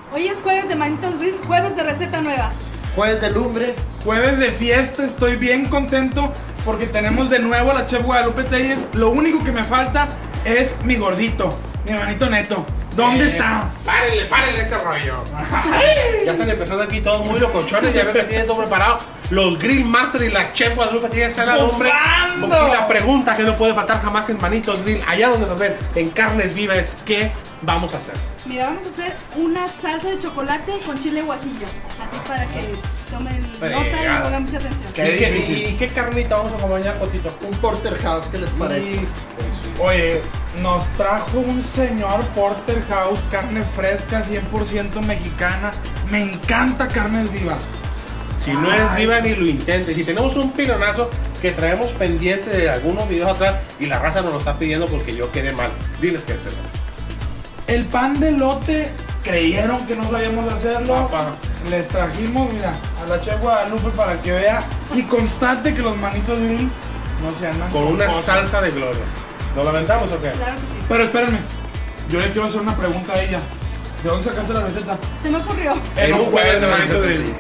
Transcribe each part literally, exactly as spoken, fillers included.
Hoy es jueves de Manitos Grill, jueves de receta nueva. Jueves de lumbre. Jueves de fiesta, estoy bien contento porque tenemos de nuevo a la chef Guadalupe Telles. Lo único que me falta es mi gordito, mi hermanito Neto. ¿Dónde eh, está? Párenle, párenle este rollo. Ya están empezando aquí todos muy locochones. Ya ven que tienen todo preparado. Los Grill Master y la chef Guadalupe Telles están al hombre. Y la pregunta que no puede faltar jamás en Manitos Grill, allá donde nos ven, en Carnes Viva, es ¿qué vamos a hacer? Mira, vamos a hacer una salsa de chocolate con chile guajillo. Así para que tomen Pero, nota y pongan mucha atención. ¿Qué, qué, ¿Y qué carnita vamos a acompañar, Potito? Un porterhouse, ¿qué les parece? Sí. Oye, nos trajo un señor Porterhouse, carne fresca, cien por ciento mexicana. Me encanta Carnes Viva. Si no es viva ni lo intentes. Si tenemos un pilonazo que traemos pendiente de algunos videos atrás y la raza nos lo está pidiendo porque yo quedé mal. Diles que te El pan de elote, creyeron que no sabíamos hacerlo. Papá. Les trajimos, mira, a la chef Guadalupe para que vea y constate que los Manitos Grill no se andan con una cosas. salsa de gloria. ¿Nos la aventamos o qué? Claro que sí. Pero espérenme, yo le quiero hacer una pregunta a ella. ¿De dónde sacaste la receta? Se me ocurrió. En un jueves de Manitos Grill.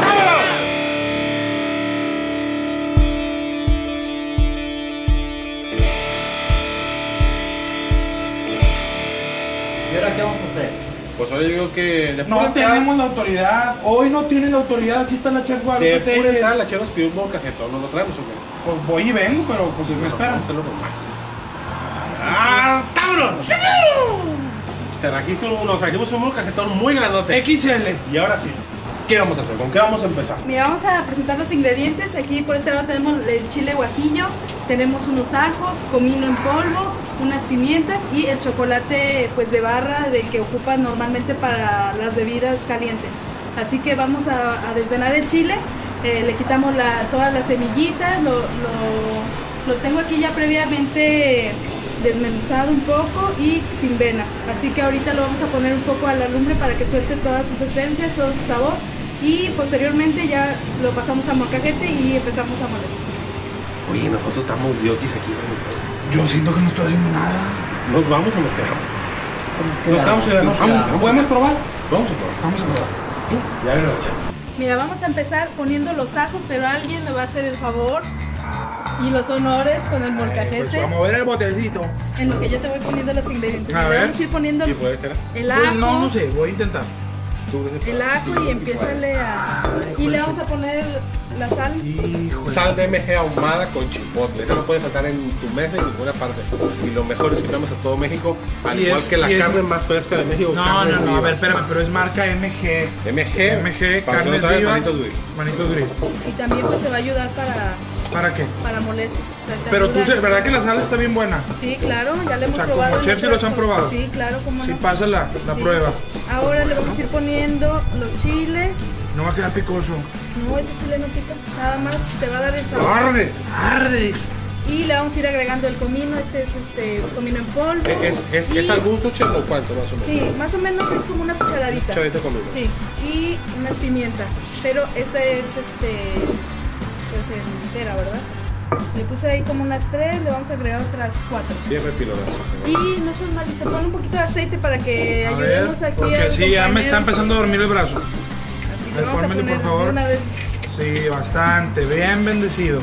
¿Y ahora qué vamos a hacer? Pues ahora yo digo que de No tenemos la autoridad. Hoy no tiene la autoridad. Aquí está la chef Guadalupe de pura Telles. tal, la chef nos pidió un molcajetón. ¿Nos lo traemos o qué? Pues voy y vengo, pero pues me esperan. Póntelo con magia. ¡Ah, cabros! Trajiste un- Nos trajimos un molcajetón muy grandote. X L. Y ahora sí, ¿qué vamos a hacer? ¿Con qué vamos a empezar? Mira, vamos a presentar los ingredientes. Aquí por este lado tenemos el chile guajillo, tenemos unos ajos, comino en polvo, unas pimientas y el chocolate pues de barra del que ocupan normalmente para las bebidas calientes. Así que vamos a, a desvenar el chile, eh, le quitamos la, todas las semillitas, lo, lo, lo tengo aquí ya previamente desmenuzado un poco y sin venas. Así que ahorita lo vamos a poner un poco a la lumbre para que suelte todas sus esencias, todo su sabor. Y posteriormente ya lo pasamos a molcajete y empezamos a moler. Oye, nosotros estamos diokis aquí. Yo siento que no estoy haciendo nada. ¿Nos vamos o nos quedamos? Nos quedamos y nos Vamos, vamos. vamos. ¿Podemos probar? Vamos a probar. Vamos a probar. Ya viene la chef. Mira, vamos a empezar poniendo los ajos, pero alguien me va a hacer el favor y los honores con el Pues molcajete. vamos a ver el botecito. En lo que yo te voy poniendo los ingredientes. A Mira, ver. vamos a ir poniendo Sí, puede ser. el ajo, Pues no, no sé, voy a intentar. el ajo y empiézale a... Y le vamos a poner la sal. Híjole. Sal de M G ahumada con chipotle. Esta no puede faltar en tu mesa en ninguna parte. Y lo mejor es que vamos a todo México, al Y igual es- que la y es- carne más fresca de México. No, Carnes no, no, a Viva. ver, espérame, pero es marca M G. M G. M G, para que no Carnes saben, Viva. Manitos Grill. Manitos Grill. Y también pues te va a ayudar para, ¿Para qué? para moler. O sea, te Pero tú, ayuda. sé- ¿verdad que la sal está bien buena? Sí, claro, ya le hemos sea, probado. como en chef sí otras- los han probado. Sí, claro, como Sí, no. pasa la, la Sí. prueba. Ahora le vamos a ir poniendo los chiles. No va a quedar picoso. No, este chile no pica, nada más te va a dar el sabor. ¡Arde! ¡Arde! Y le vamos a ir agregando el comino, este es este comino en polvo. ¿Es, es, Y- es al gusto, chef, o cuánto más o menos? Sí, más o menos es como una cucharadita. Cucharadita comino. Sí, y unas pimientas. Pero esta es este pues entera, ¿verdad? Le puse ahí como unas tres, le vamos a agregar otras cuatro. Siempre pilonazo. Y no son malitas, pon un poquito de aceite para que A ver, ayudemos aquí porque al sí, ya me compañero. está empezando a dormir el brazo. Así A que ver, vamos a pónmele, poner por favor. de una vez. Sí, bastante, bien bendecido.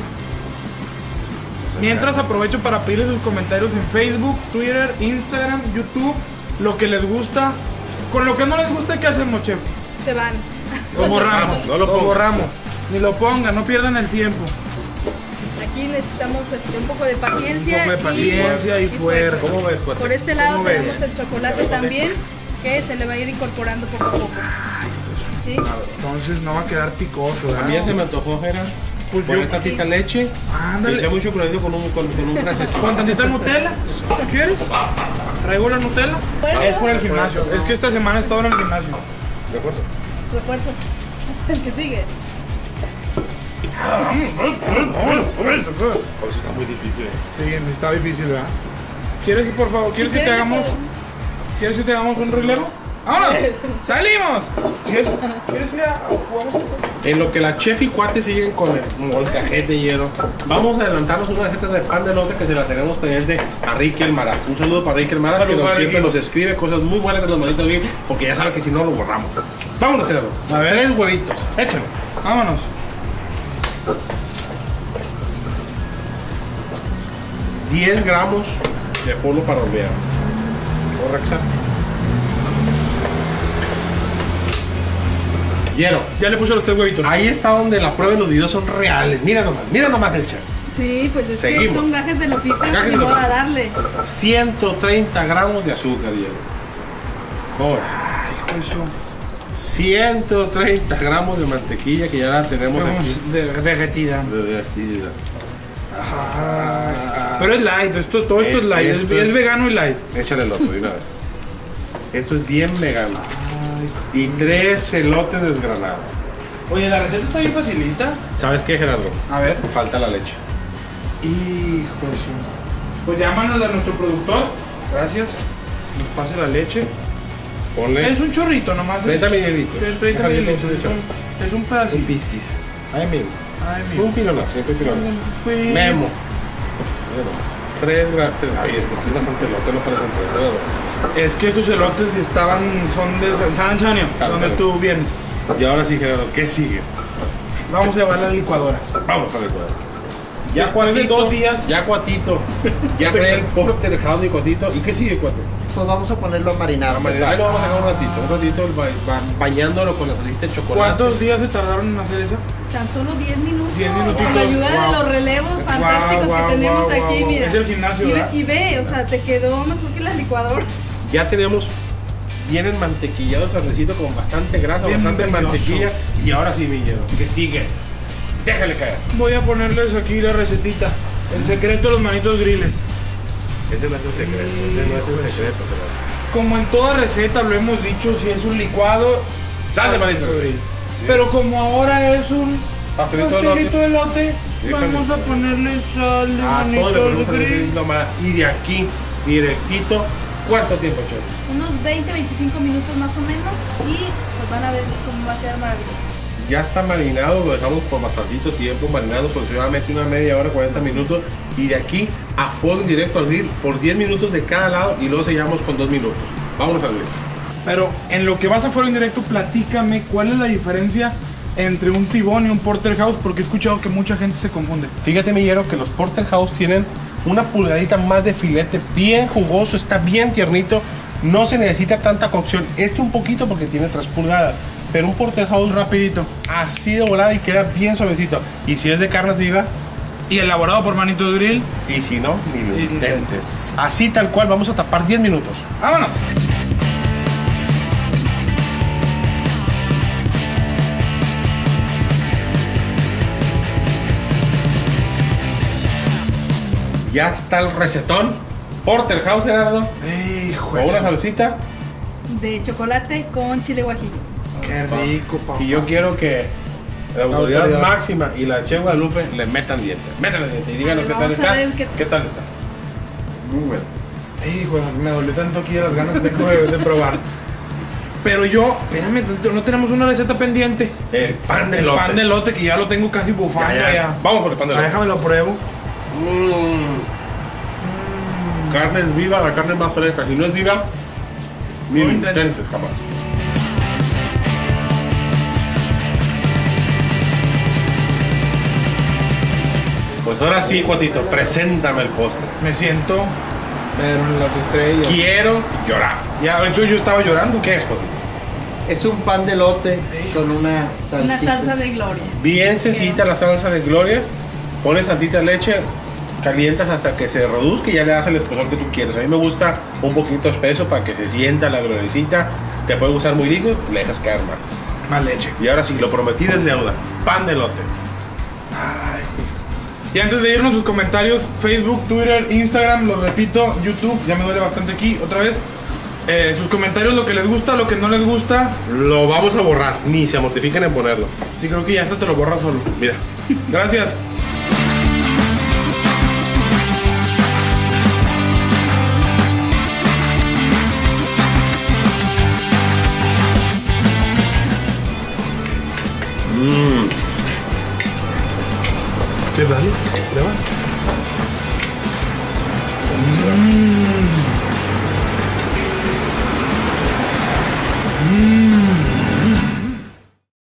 Mientras aprovecho para pedirles sus comentarios en Facebook, Twitter, Instagram, YouTube, lo que les gusta. Con lo que no les gusta, ¿qué hacemos, chef? Se van. Lo borramos, No lo lo pongan. borramos. Ni lo pongan, no pierdan el tiempo. Aquí necesitamos este, un poco de Un paciencia. poco de paciencia y pues, fuerza. ¿Cómo ves, cuate? por este lado ¿Cómo ves? tenemos el chocolate también, que se le va a ir incorporando poco a poco. ¿Sí? Entonces no va a quedar picoso, A mí ya se me antojó, Jera. Pues Poner yo- tantita leche. Ándale. Eché mucho chocolatito con un, con, con un francesito. ¿Con tantita Nutella? ¿Quieres? ¿Traigo la Nutella? Bueno. Es por el gimnasio. Es que esta semana he estado en el gimnasio. De acuerdo. Refuerzo. El que sigue. Pues está muy difícil. Sí, está difícil, ¿verdad? ¿Quieres, por favor, quieres que te ¿Quieres hagamos, que- quieres que te hagamos un relevo? ¡Vámonos! ¡Salimos! ¿Quieres, quieres ir a jugamos? En lo que la chef y cuate siguen con el molcajete de hielo, vamos a adelantarnos una receta de pan de elote que se la tenemos pendiente a Ricky el Maraz. Un saludo para Ricky el Maraz, que nos, siempre nos escribe cosas muy buenas en los manitos de Ricky, porque ya sabe que si no lo borramos. Vámonos, Gerardo. A ver. Tres huevitos, échale. Vámonos. diez gramos de polvo para hornear. Correcto. Hielo. Ya le puse los tres huevitos. Ahí está donde la prueba y los videos son reales. Mira nomás, mira nomás el chef. Sí, pues es Seguimos. que son gajes del oficio, Gajes ni del modo a oficio. darle. ciento treinta gramos de azúcar, hielo. ¿Cómo ves? Ay, hijo ciento treinta gramos de mantequilla que ya la tenemos aquí. de eso. Derretida. Derretida. Pero es light, esto, todo esto Eh, es light, es, esto es es- vegano y light. Échale el otro de una vez. Esto es bien vegano. Y tres elotes desgranados. Oye, la receta está bien facilita. ¿Sabes qué, Gerardo? A ver. Falta la leche. Hijo de su. Pues llámanos a nuestro productor. Gracias. Nos pase la leche. Ponle Es un chorrito nomás. es- treinta mililitros. es treinta Déjale, mililitros. entonces, Es un, es un pedacito. pisquis. Ay, mismo. Ay, mi. Un pilonazo, siempre pilonazo. Pues- Memo. Tres gramos. Ay, es que es bastante elote, no parece entre. Es que estos elotes estaban, son de San Antonio, Claro, donde claro. tú vienes. Y ahora sí, Gerardo, ¿qué sigue? Vamos a llevarla a la licuadora. Vamos para el cuadro. Ya Después de cuatito, dos días. ya cuatito. Ya trae el porterhouse y cuatito. ¿Y qué sigue, cuate? Pues vamos a ponerlo a marinar. A marinar. Ahí lo vamos a dejar un ratito. Un ratito ba- ba- bañándolo con la salsita de chocolate. ¿Cuántos días se tardaron en hacer eso? Tan solo diez minutos. diez minutitos. Con la ayuda Wow. de los relevos fantásticos Wow, wow, que tenemos wow, aquí, wow. mira. Es el gimnasio, y, ve- ¿verdad? y ve, o sea, te quedó mejor que la licuadora. Ya tenemos bien enmantequillado el sartecito con bastante grasa, Bien bastante brilloso. mantequilla. Y ahora sí, mi hielo. ¿Qué sigue? Déjale caer. Voy a ponerles aquí la recetita. El secreto de los manitos griles. Ese no es el secreto. Ese no es el secreto. Como en toda receta lo hemos dicho, si es un licuado, Sal de manito grill. grill. Pero como ahora es un Pastelito de pastelito elote. de elote, Sí, vamos a pastelito. ponerle sal de Ah, todo le manitos ponemos el grill. grill nomás. Y de aquí, directito, ¿cuánto tiempo, Chef? Unos veinte, veinticinco minutos más o menos y pues van a ver cómo va a quedar maravilloso. Ya está marinado, lo dejamos por bastantito tiempo, marinado aproximadamente una media hora, cuarenta minutos. Y de aquí a fuego directo al grill por diez minutos de cada lado y luego sellamos con dos minutos. Vámonos al grill. Pero en lo que vas a fuego en directo, platícame cuál es la diferencia entre un tibón y un porterhouse, porque he escuchado que mucha gente se confunde. Fíjate, Millero, que los porterhouse tienen una pulgadita más de filete, bien jugoso, está bien tiernito, no se necesita tanta cocción. Este un poquito porque tiene tres pulgadas, pero un porterhouse rapidito, así de volada y queda bien suavecito. Y si es de carnes viva, Y elaborado por Manitos Grill. y si no, ni lo Y- intentes. Así tal cual, vamos a tapar diez minutos. ¡Vámonos! Ya está el recetón. Porterhouse, Gerardo, ¡Hijo con una salsita. De chocolate con chile guajillo. ¡Qué rico, papá! Y yo quiero que la autoridad, autoridad. máxima y la Che Guadalupe le metan dientes. Métanle dientes y díganos Ay, qué tal vamos a está. ver qué- ¿Qué tal está? Muy bueno. Hijo, me dolió tanto aquí las ganas que tengo de, de probar. Pero yo, espérame, no- no tenemos una receta pendiente. El pan de El elote. pan de elote que ya lo tengo casi bufando Ya, ya. ya. Vamos por el pan de Ah, elote. déjame lo pruebo. Mm. Carne es viva, la carne es más fresca. Si no es viva, ni No lo intentes. intentes jamás. Pues ahora sí, cuatito, preséntame el postre. Me siento, pero en las estrellas. Quiero llorar. Ya, de hecho, yo estaba llorando. ¿Qué es, cuatito? Es un pan de elote con una salsita. Una salsa de gloria. Bien sencilla la salsa de glorias. Pones tantita leche, calientas hasta que se reduzca y ya le das el espesor que tú quieres. A mí me gusta un poquito espeso para que se sienta la gloriecita. Te puede gustar muy rico, le dejas caer más. Más leche. Y ahora sí, lo prometí es deuda. Pan de elote. Y antes de irnos, sus comentarios: Facebook, Twitter, Instagram, lo repito, YouTube, ya me duele bastante aquí, otra vez. Eh, sus comentarios, lo que les gusta, lo que no les gusta. Lo vamos a borrar, ni se mortifiquen en ponerlo. Sí, creo que ya hasta te lo borra solo. Mira. Gracias. Mmm. Sí, dale, le va.